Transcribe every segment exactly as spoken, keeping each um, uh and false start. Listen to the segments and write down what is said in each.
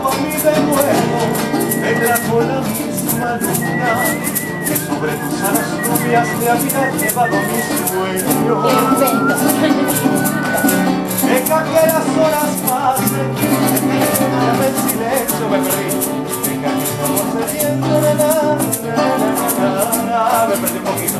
junto a mí de nuevo, me trajo la misma luna, que sobre tus alas rubias te había llevado mi sueño. Deja que las horas pasen, déjame en silencio, me perdí. Deja que estamos sediento, na, na, na, na, me perdí un poquito.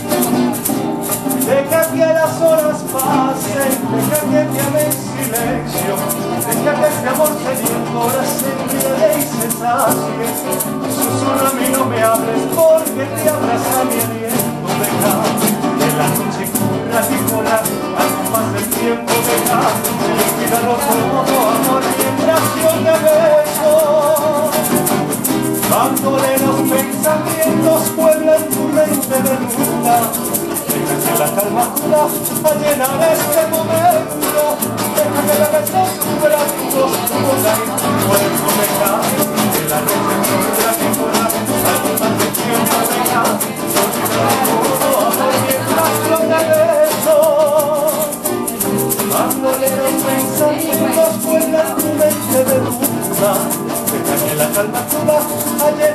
Deja que las horas pasen, deja que te ame en silencio, deja que este amor sediento ahora se quede y se sacie. Susurra a mí, no me hables porque te abraza mi aliento. Deja que la noche corra y corra, algo más del tiempo. Deja que olvídalo todo, amor, mientras yo te beso. Bandoleros pensamientos pueblan tu mente de duda. Deja que la calma cura a llenar este momento. Deja que la besos tus brazos, tu boca y tu cuerpo. Deja que la recepción de la que corra algo más de tiempo. Deja que olvídalo todo, amor, mientras yo te beso. Bandoleros pensamientos pueblan tu mente de duda. Deja que la calma cura a llenar